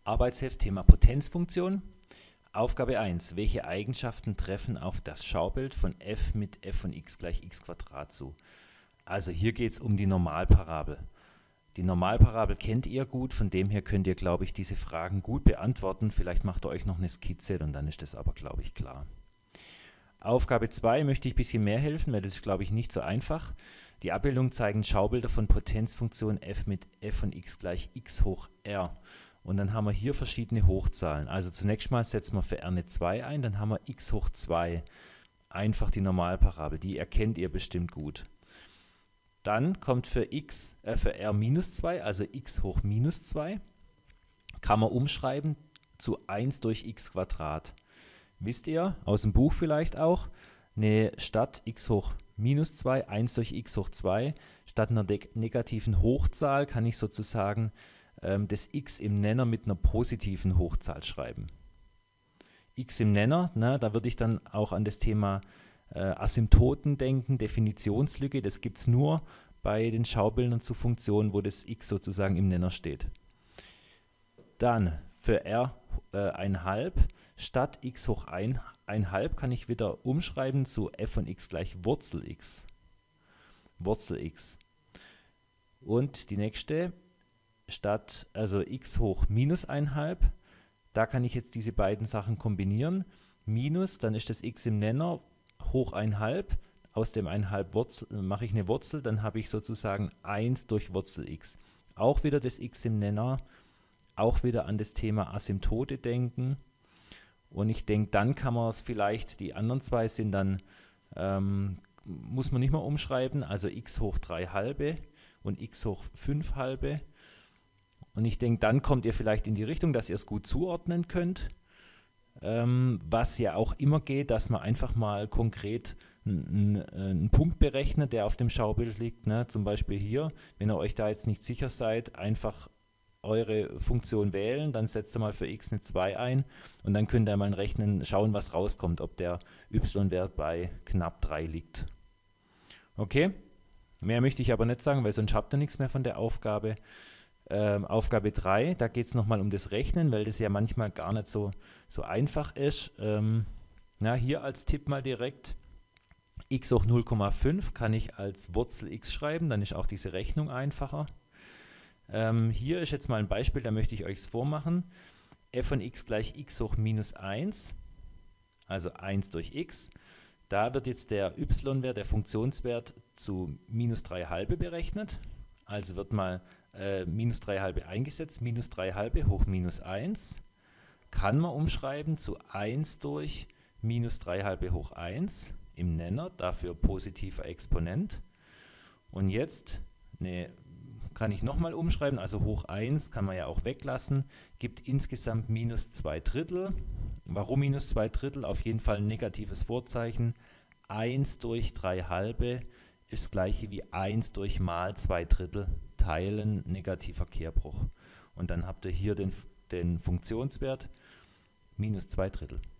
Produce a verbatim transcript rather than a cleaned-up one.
Arbeitsheft Thema Potenzfunktion. Aufgabe eins. Welche Eigenschaften treffen auf das Schaubild von f mit f von x gleich x Quadrat zu? Also hier geht es um die Normalparabel. Die Normalparabel kennt ihr gut, von dem her könnt ihr, glaube ich, diese Fragen gut beantworten. Vielleicht macht ihr euch noch eine Skizze und dann ist das aber, glaube ich, klar. Aufgabe zwei möchte ich ein bisschen mehr helfen, weil das ist, glaube ich, nicht so einfach. Die Abbildungen zeigen Schaubilder von Potenzfunktion f mit f von x gleich x hoch r. Und dann haben wir hier verschiedene Hochzahlen. Also zunächst mal setzen wir für r eine zwei ein, dann haben wir x hoch zwei. Einfach die Normalparabel, die erkennt ihr bestimmt gut. Dann kommt für, x, äh, für r minus zwei, also x hoch minus zwei, kann man umschreiben zu eins durch x Quadrat. Wisst ihr, aus dem Buch vielleicht auch, eine statt x hoch minus zwei, eins durch x hoch zwei, statt einer negativen Hochzahl kann ich sozusagen ähm, das x im Nenner mit einer positiven Hochzahl schreiben. X im Nenner, na, da würde ich dann auch an das Thema äh, Asymptoten denken, Definitionslücke, das gibt es nur bei den Schaubildern zu Funktionen, wo das x sozusagen im Nenner steht. Dann für r äh, eins halb, statt x hoch eins halb kann ich wieder umschreiben zu f von x gleich Wurzel x. Wurzel x. Und die nächste, statt also x hoch minus eins halb, da kann ich jetzt diese beiden Sachen kombinieren. Minus, dann ist das x im Nenner, hoch eins halb, aus dem eins halb Wurzel, mache ich eine Wurzel, dann habe ich sozusagen eins durch Wurzel x. Auch wieder das x im Nenner, auch wieder an das Thema Asymptote denken. Und ich denke, dann kann man es vielleicht, die anderen zwei sind dann, ähm, muss man nicht mehr umschreiben, also x hoch drei halbe und x hoch fünf halbe. Und ich denke, dann kommt ihr vielleicht in die Richtung, dass ihr es gut zuordnen könnt. Ähm, was ja auch immer geht, dass man einfach mal konkret einen Punkt berechnet, der auf dem Schaubild liegt. Ne? Zum Beispiel hier, wenn ihr euch da jetzt nicht sicher seid, einfach eure Funktion wählen, dann setzt ihr mal für x eine zwei ein und dann könnt ihr mal rechnen, schauen, was rauskommt, ob der y-Wert bei knapp drei liegt. Okay, mehr möchte ich aber nicht sagen, weil sonst habt ihr nichts mehr von der Aufgabe. Ähm, Aufgabe drei, da geht es nochmal um das Rechnen, weil das ja manchmal gar nicht so, so einfach ist. Ähm, na, hier als Tipp mal direkt, x hoch null Komma fünf kann ich als Wurzel x schreiben, dann ist auch diese Rechnung einfacher. Ähm, hier ist jetzt mal ein Beispiel, da möchte ich euch es vormachen. f von x gleich x hoch minus eins, also eins durch x. Da wird jetzt der y-Wert, der Funktionswert, zu minus drei halbe berechnet. Also wird mal äh, minus drei halbe eingesetzt. Minus drei halbe hoch minus eins kann man umschreiben zu eins durch minus drei halbe hoch eins im Nenner, dafür positiver Exponent. Und jetzt eine kann ich nochmal umschreiben, also hoch eins kann man ja auch weglassen, gibt insgesamt minus zwei Drittel. Warum minus zwei Drittel? Auf jeden Fall ein negatives Vorzeichen. eins durch drei halbe ist das gleiche wie eins durch mal zwei Drittel teilen, negativer Kehrbruch. Und dann habt ihr hier den, den Funktionswert minus zwei Drittel.